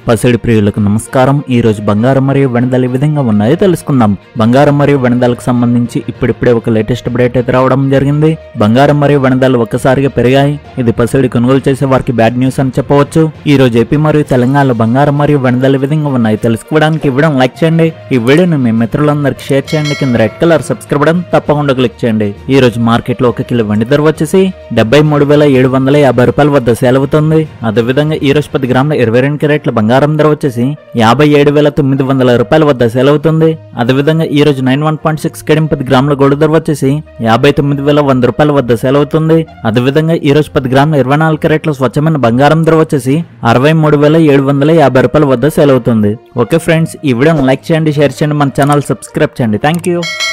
పసిడి ప్రియులకు నమస్కారం। ఈ రోజు బంగారం మరియు వెండి విధంగా ఉన్నాయో తెలుసుకుందాం। బంగారం మరియు వెండిలకు సంబంధించి ఇప్పుడిప్పుడే ఒక లేటెస్ట్ అప్డేట్ అయితే రావడం జరిగింది। బంగారం మరియు వెండి ఒక్కసారిగా పెరిగాయి। ఇది పసిడి కొనుగోలు చేసే వారికి బ్యాడ్ న్యూస్ అని చెప్పవచ్చు। ఈ రోజు ఏపీ మరియు తెలంగాణలో బంగారం మరియు వెండి విధంగా ఉన్నాయి తెలుసుకోవడానికి వీడియో లైక్ చేయండి। ఈ వీడియోని మీ మిత్రులందరికీ షేర్ చేయండి। కింద రెడ్ కలర్ సబ్స్క్రైబ్ బటన్ తప్పకుండా క్లిక్ చేయండి। ఈ రోజు మార్కెట్ లో 1 కిలో వెండి ధర వచ్చేసి 73,750 రూపాయల వద్ద సేల్ అవుతుంది। అదే విధంగా ఈ రోజు 10 గ్రాముల 22 క్యారెట్ల బంగారం ధర వచ్చేసి 57,900 రూపాయల వద్ద సేల్ అవుతుంది। అదే విధంగా ఈ రోజు 91.6 కేడీఎం 10 గ్రాముల గోల్డ్ ధర వచ్చేసి 59,100 రూపాయల వద్ద సేల్ అవుతుంది। అదే విధంగా ఈ రోజు 10 గ్రాముల 24 క్యారెట్ల స్వచ్ఛమైన బంగారం ధర వచ్చేసి 63,750 రూపాయల వద్ద సేల్ అవుతుంది। ఓకే ఫ్రెండ్స్, ఈ వీడియోని లైక్ చేయండి, షేర్ చేయండి, మన ఛానల్ సబ్స్క్రైబ్ చేయండి। Thank you.